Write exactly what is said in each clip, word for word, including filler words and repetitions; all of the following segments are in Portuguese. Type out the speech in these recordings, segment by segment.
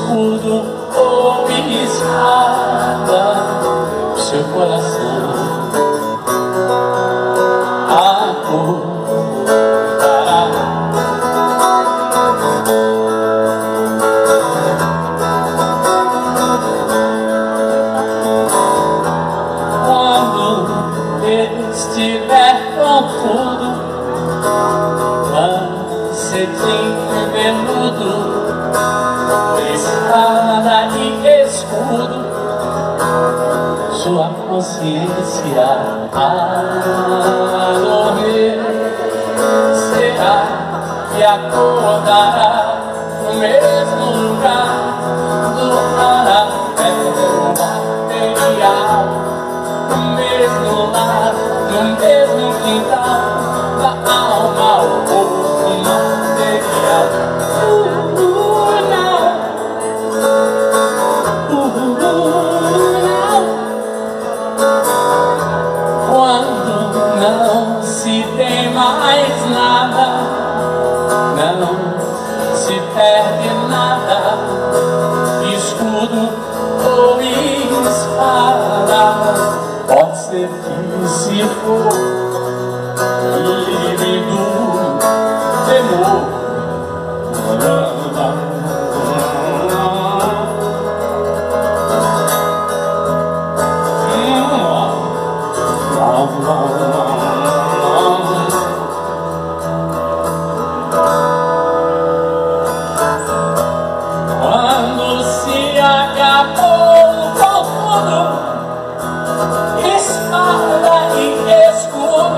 escudo ou espada, o seu coração acordará. Quando estiver com tudo, cetim veludo, espada e escudo, sua consciência a dormir será que acordará no mesmo lugar do parafuso material, no mesmo lar, no mesmo quintal da alma, o corpo material. Uh, uh, não. Uh, uh, não. Quando não se tem mais nada, não se perde nada, escudo ou espada, pode ser que se for livre do temor. Quando se acabou o confundo, espada e escudo,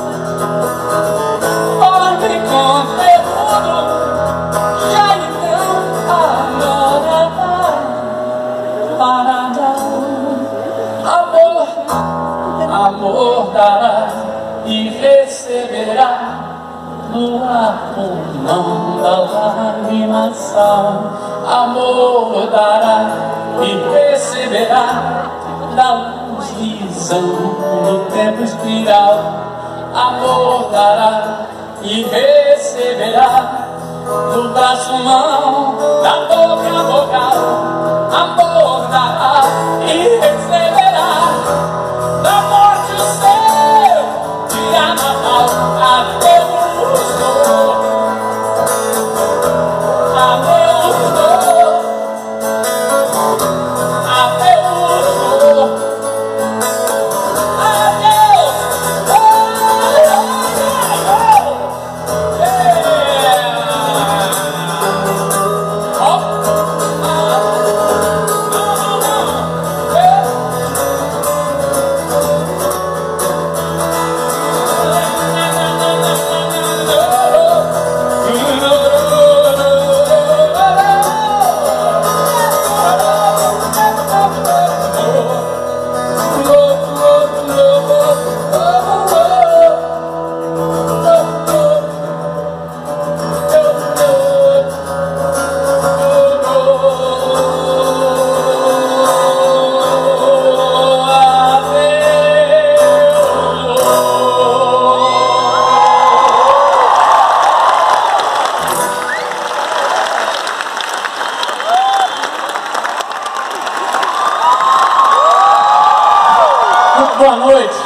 forme conteúdo, já então agora vai para dar amor, amor dará e receberá no ar com mão da laminação. Amor dará e receberá da luz visão do tempo espiral. Amor dará e receberá do braço mão, da boca vogal. Amor dará e receberá da morte o seu dia natal até o sol. Amor até o sol. Adeus. Oh, oh, oh. Boa noite.